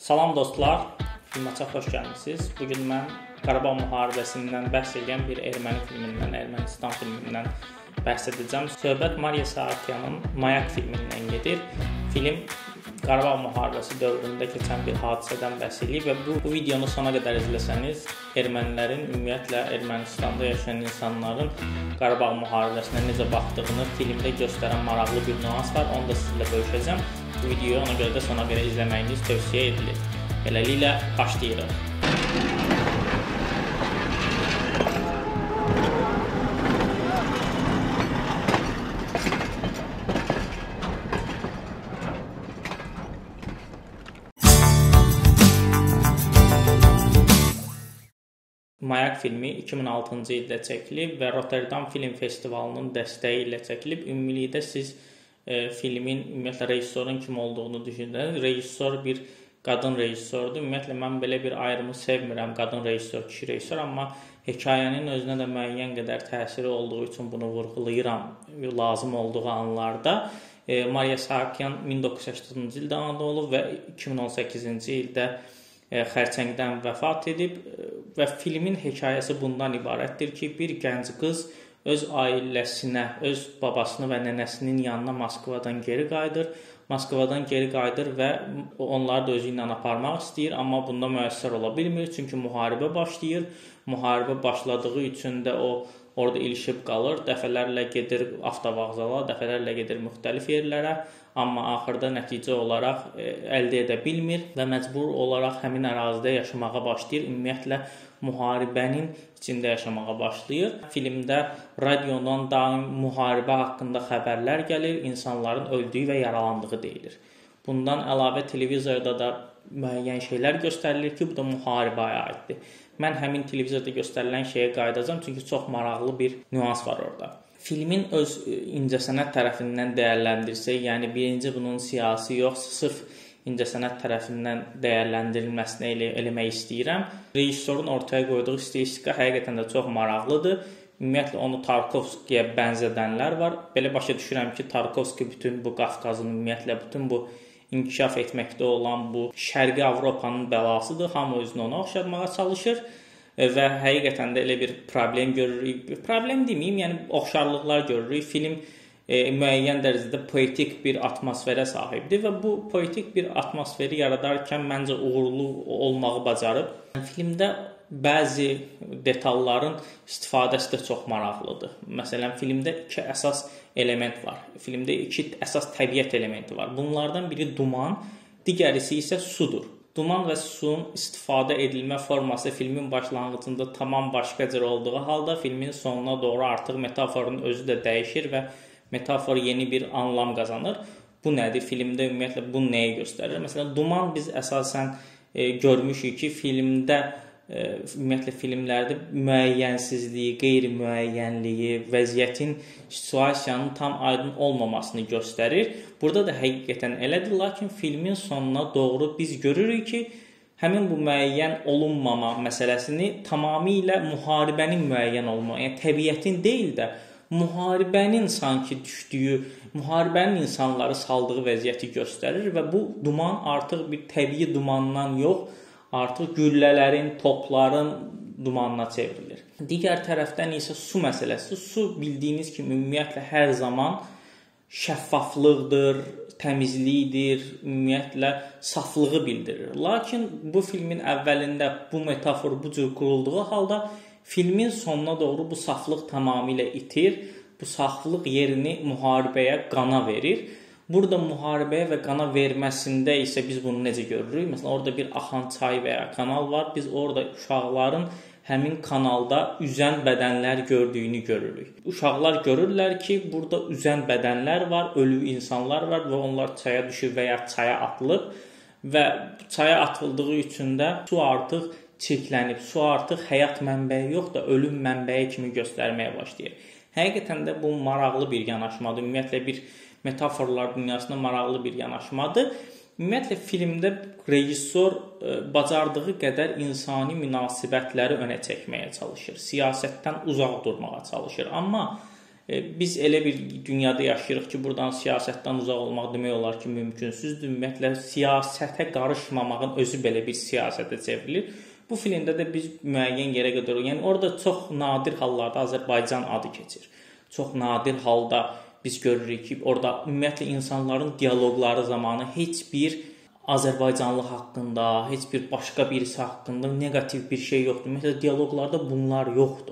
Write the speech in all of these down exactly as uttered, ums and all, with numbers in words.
Salam dostlar, filmə çox xoş gəlmisiniz. Bugün mən Qarabağ müharibəsindən bəhs edən bir erməni filmindən, Ermənistan filmindən bəhs edəcəm. Söhbət Mariya Saakyanın Mayak filmindən gedir. Film Qarabağ müharibəsi dövründə keçən bir hadisədən bəhs edir və bu, bu videonu sona qədər izləsəniz, ermənilərin, ümumiyyətlə Ermənistanda yaşayan insanların Qarabağ müharibəsinə necə baxdığını filmdə göstərən maraqlı bir nüans var. Onu da sizinlə bölüşəcəm. Bu videoyu ona görə də sona qədər izləməyiniz tövsiyə edilir. Beləliklə başlayırıq. Mayak filmi iki min altıncı ildə çəkilib və Rotterdam Film Festivalının dəstəyi ilə çəkilib. Ümumilikdə siz e, filmin ümumiyyətlə rejissorun kim olduğunu düşünürsünüz. Rejissor bir qadın rejissordur. Ümumiyyətlə mən belə bir ayrımı sevmirəm, qadın rejissor, kişi rejissor, amma hekayənin özünə də müəyyən qədər təsiri olduğu üçün bunu vurğulayıram lazım olduğu anlarda. E, Mariya Saakyan min doqquz yüz səkkizinci ildə anadan olub və iki min on səkkizinci ildə xərçəngdən vəfat edib və filmin hekayəsi bundan ibarətdir ki, bir gənc qız öz ailəsinə, öz babasını və nənəsinin yanına Moskvadan geri qayıdır. Moskvadan geri qayıdır və onları da özü ilə aparmaq istəyir, amma bunda müəssər ola bilmir, çünki müharibə başlayır. Müharibə başladığı üçün də o orada ilişib qalır, dəfələrlə gedir avtovağzala, dəfələrlə gedir müxtəlif yerlərə, amma axırda nəticə olaraq e, əldə edə bilmir və məcbur olaraq həmin ərazidə yaşamağa başlayır. Ümumiyyətlə müharibənin içində yaşamağa başlayır. Filmdə radiodan daim müharibə haqqında xəbərlər gəlir, insanların öldüyü və yaralandığı deyilir. Bundan əlavə televizorda da müəyyən şeylər göstərilir ki, bu da müharibəyə aiddir. Mən həmin televizorda göstərilən şeyə qayıdacağam, çünki çox maraqlı bir nüans var orada. Filmin öz incəsənət tərəfindən dəyərləndirsək, yəni birinci bunun siyasi yox, sırf incəsənət tərəfindən dəyərləndirilməsini elə, eləmək istəyirəm. Rejissorun ortaya qoyduğu stilistika həqiqətən də çox maraqlıdır. Ümumiyyətlə onu Tarkovskiyə bənzədənlər var. Belə başa düşürəm ki, Tarkovski bütün bu Qafqazın, ümumiyyətlə bütün bu inkişaf etməkdə olan bu Şərqi Avropanın bəlasıdır. Hamı özünü ona oxşatmağa çalışır və həqiqətən də elə bir problem görürük. Problem deməyim, yəni oxşarlıqlar görürük. Film e, müəyyən dərəcədə poetik bir atmosferə sahibdir və bu poetik bir atmosferi yaradarkən məncə uğurlu olmağı bacarıb. Filmdə bəzi detalların istifadəsi də çox maraqlıdır. Məsələn, filmdə iki əsas element var. Filmdə iki əsas təbiət elementi var. Bunlardan biri duman, digərisi isə sudur. Duman və suyun istifadə edilmə forması filmin başlanğıcında tamam başqa cür olduğu halda filmin sonuna doğru artıq metaforun özü də dəyişir və metafor yeni bir anlam qazanır. Bu nədir? Filmdə ümumiyyətlə bu nəyi göstərir? Məsələn, duman biz əsasən e, görmüşük ki, filmdə ümumiyyətlə filmlərdə müəyyənsizliyi, qeyri-müəyyənliyi, vəziyyətin, situasiyanın tam aydın olmamasını göstərir. Burada da həqiqətən elədir, lakin filmin sonuna doğru biz görürük ki, həmin bu müəyyən olunmama məsələsini tamamilə müharibənin müəyyən olma, yəni təbiətin deyil də müharibənin sanki düşdüyü, müharibənin insanları saldığı vəziyyəti göstərir və bu duman artıq bir təbii dumandan yox, artıq güllələrin, topların dumanına çevrilir. Digər tərəfdən isə su məsələsi. Su bildiyiniz kimi ümumiyyətlə hər zaman şəffaflıqdır, təmizlikdir, ümumiyyətlə saflığı bildirir. Lakin bu filmin əvvəlində bu metafor bu cür qurulduğu halda filmin sonuna doğru bu saflıq tamamilə itir. Bu saflıq yerini müharibəyə, qana verir. Burada müharibəyə və qana verməsində isə biz bunu necə görürük? Məsələn, orada bir axan çay və ya kanal var. Biz orada uşaqların həmin kanalda üzən bədənlər gördüyünü görürük. Uşaqlar görürlər ki, burada üzən bədənlər var, ölü insanlar var və onlar çaya düşür və ya çaya atılıb və çaya atıldığı üçün də su artıq çirklənib, su artıq həyat mənbəyi yox da ölüm mənbəyi kimi göstərməyə başlayır. Həqiqətən də bu maraqlı bir yanaşmadır. Ümumiyyətlə bir metaforlar dünyasında maraqlı bir yanaşmadır. Ümumiyyətlə filmdə rejissor e, bacardığı qədər insani münasibətləri önə çəkməyə çalışır. Siyasətdən uzaq durmağa çalışır. Amma Biz elə bir dünyada yaşayırıq ki, buradan siyasətdən uzaq olmaq demək olar ki, mümkünsüzdür. Ümumiyyətlə, siyasətə qarışmamağın özü belə bir siyasətə çevrilir. Bu filmdə də biz müəyyən yerə qədər, yəni orada çox nadir hallarda Azərbaycan adı keçir. Çox nadir halda biz görürük ki, orada ümumiyyətlə insanların dialoqları zamanı heç bir Azərbaycanlı haqqında, heç bir başqa birisi haqqında negativ bir şey yoxdur. Ümumiyyətlə, dialoqlarda bunlar yoxdur.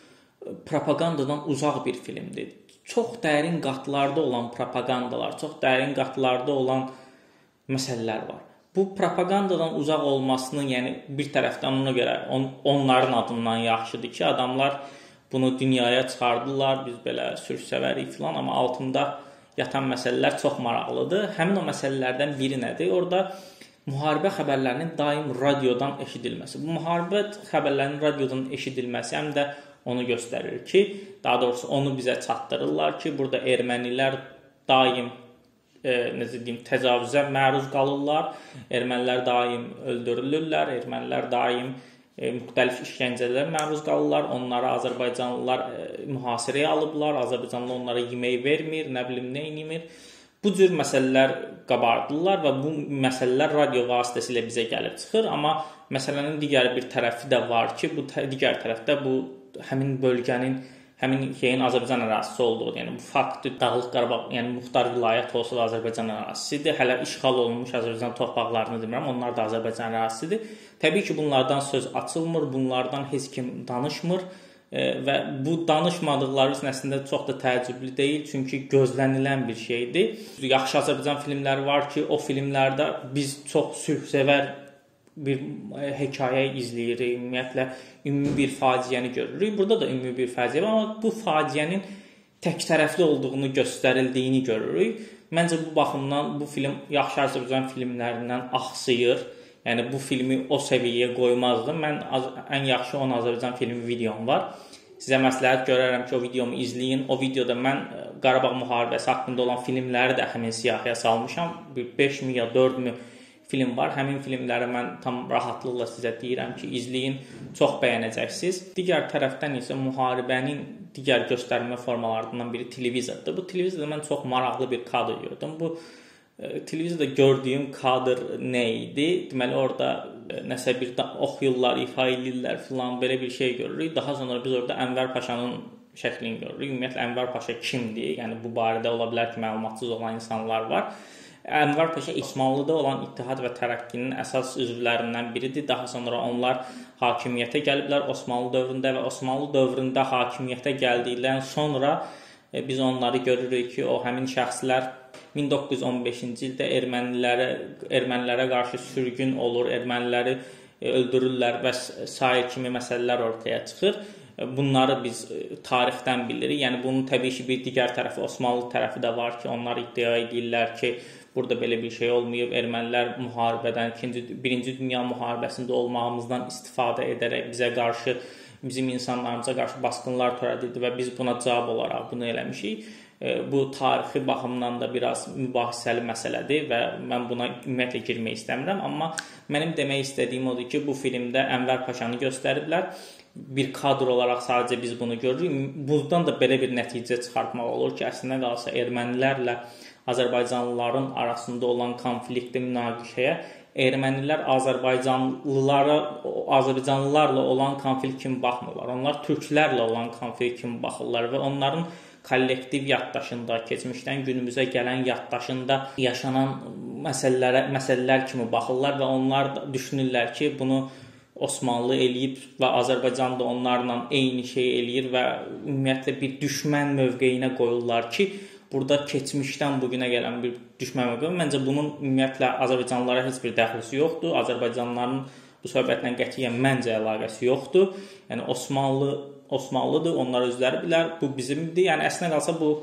Propagandadan uzaq bir filmdir. Çox dərin qatlarda olan propagandalar, çox dərin qatlarda olan məsələlər var. Bu propagandadan uzaq olmasının, yəni bir tərəfdən ona görə on, onların adından yaxşıdır ki, adamlar bunu dünyaya çıxardılar, biz belə sülhsevərik filan, amma altında yatan məsələlər çox maraqlıdır. Həmin o məsələlərdən biri nədir? Orada müharibə xəbərlərinin daim radiodan eşidilməsi. Bu müharibə xəbərlərinin radiodan eşidilməsi həm də onu göstərir ki, daha doğrusu onu bizə çatdırırlar ki, burada ermənilər daim e, necə deyim, təcavüzə məruz qalırlar, ermənilər daim öldürülürlər, ermənilər daim e, müxtəlif işgəncələrə məruz qalırlar, onları Azərbaycanlılar e, mühasirəyə alıblar, Azərbaycanlı onlara yemək vermir, nə bilim nə etmir. Bu cür məsələlər qabardırlar və bu məsələlər radio vasitəsilə bizə gəlib çıxır, amma məsələnin digər bir tərəfi də var ki, bu digər tərəfdə bu həmin bölgənin, həmin şeyin Azərbaycan ərazisi olduğu, yəni bu faktı Dağlıq Qarabağ, yəni muxtar vilayət olsa da Azərbaycan ərazisidir. Hələ işğal olunmuş Azərbaycan torpaqlarını demirəm, onlar da Azərbaycan ərazisidir. Təbii ki, bunlardan söz açılmır, bunlardan heç kim danışmır e, və bu danışmadıqları üçün əslində çox da təəccüblü deyil, çünki gözlənilən bir şeydir. Yaxşı Azərbaycan filmləri var ki, o filmlərdə biz çox sülhsevər bir hekayə izləyirik, ümumiyyətlə ümumi bir faciəni görürük. Burada da ümumi bir faciə var, amma bu faciənin tək tərəfli olduğunu göstərildiyini görürük. Məncə bu baxımdan bu film yaxşı Azərbaycan filmlərindən axsıyır. Yəni bu filmi o səviyyəyə qoymazdım. Mən ən yaxşı on Azərbaycan filmi videom var. Sizə məsləhət görərəm ki, o videomu izləyin. O videoda mən Qarabağ müharibəsi haqqında olan filmləri də həmin siyahıya salmışam. beş mi ya dörd mü film var. Həmin filmləri mən tam rahatlıqla sizə deyirəm ki, izləyin, çox bəyənəcəksiniz. Digər tərəfdən isə müharibənin digər göstərmə formalarından biri televizordur. Bu televizorda mən çox maraqlı bir kadr gördüm. Bu e, televizorda gördüyüm kadr nə idi? Deməli orada e, nəsə bir oxuyurlar, ifa edirlər filan, belə bir şey görürük. Daha sonra biz orada Ənvər Paşanın şəklini görürük. Ümumiyyətlə Ənvər Paşa kimdir? Yəni bu barədə ola bilər ki, məlumatsız olan insanlar var. Ənvər Paşa Osmanlıda olan İttihad və Tərəqqinin əsas üzvlərindən biridir. Daha sonra onlar hakimiyyətə gəliblər Osmanlı dövründə və Osmanlı dövründə hakimiyyətə gəldikdən sonra e, biz onları görürük ki, o həmin şəxslər min doqquz yüz on beşinci ildə ermənilərə ermənilərə qarşı sürgün olur, erməniləri e, öldürürlər və sair kimi məsələlər ortaya çıxır. Bunları biz tarixdən bilirik. Yəni bunun təbii ki, bir digər tərəfi, Osmanlı tərəfi də var ki, onlar iddia edirlər ki, burada belə bir şey olmayıb. Ermənilər müharibədən, ikinci, birinci Dünya müharibəsində olmağımızdan istifadə edərək bizə qarşı, bizim insanlarımıza qarşı basqınlar törədildi və biz buna cavab olaraq bunu eləmişik. Bu tarixi baxımdan da biraz mübahisəli məsələdir və mən buna ümumiyyətlə girmək istəmirəm. Amma mənim demək istədiyim odur ki, bu filmdə Ənvər Paşanı göstəriblər. Bir kadr olaraq sadəcə biz bunu görürük. Buradan da belə bir nəticə çıxartmaq olur ki, əslində qalsa ermənilərlə Azərbaycanlıların arasında olan konfliktdə münaqişəyə ermənilər Azərbaycanlılara, Azərbaycanlılarla olan konflikt kimi baxmırlar. Onlar türklərlə olan konflikt kimi baxırlar və onların kollektiv yaddaşında, keçmişdən günümüzə gələn yaddaşında yaşanan məsələlərə, məsələlər kimi baxırlar və onlar düşünürlər ki, bunu Osmanlı eləyib və Azərbaycan da onlarla eyni şey eləyir və ümumiyyətlə bir düşmən mövqeyinə qoyurlar ki, burada keçmişdən bugünə gələn bir düşmən mövqeyi. Məncə bunun ümumiyyətlə Azərbaycanlılara heç bir dəxlisi yoxdur. Azərbaycanlıların bu söhbətlə qətiyyən məncə əlaqəsi yoxdur. Yəni Osmanlı Osmanlıdır, onlar özləri bilər, bu bizimdir. Yəni əslində qalsa bu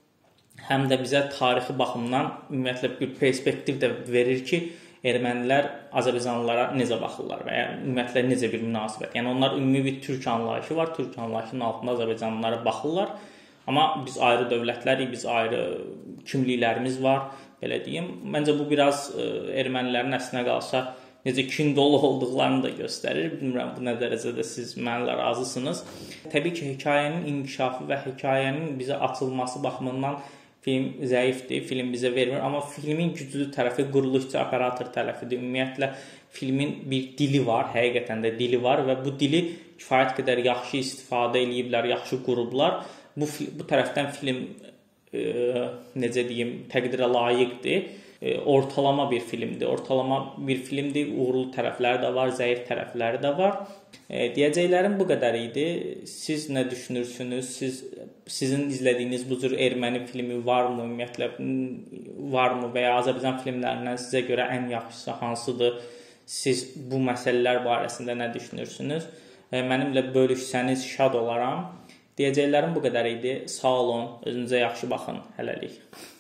həm də bizə tarixi baxımdan ümumiyyətlə bir perspektiv də verir ki, ermənilər Azərbaycanlılara necə baxırlar və ya ümumiyyətlə necə bir münasibət. Yəni onlar ümumi bir türk anlayışı var, türk anlayışının altında Azərbaycanlılara baxırlar. Amma biz ayrı dövlətlərik, biz ayrı kimliklərimiz var, belə deyim. Məncə bu biraz ermənilərin əslində qalsa necə kin dolu olduqlarını da göstərir. Bilmirəm bu nə dərəcədə siz mənimlə razısınız. Təbii ki, hekayənin inkişafı və hekayənin bizə açılması baxımından film zəifdir, film bizə vermir. Amma filmin güclü tərəfi quruluşçu operator tərəfidir. Ümumiyyətlə filmin bir dili var, həqiqətən də dili var və bu dili kifayət qədər yaxşı istifadə ediblər, yaxşı qurublar. Bu bu tərəfdən film e, necə deyim, təqdirə layiqdir. E, ortalama bir filmdir. Ortalama bir filmdir. Uğurlu tərəfləri də var, zəif tərəfləri də var. E, deyəcəklərim bu qədər idi. Siz nə düşünürsünüz? Siz sizin izlədiyiniz bu cür erməni filmi varmı? Ümumiyyətlə varmı və ya Azərbaycan filmlərindən sizə görə ən yaxşısı hansıdır? Siz bu məsələlər barəsində nə düşünürsünüz? E, mənimlə bölüşsəniz şad olaram. Deyəcəklərim bu qədər idi. Sağ olun. Özünüzə yaxşı baxın. Hələlik.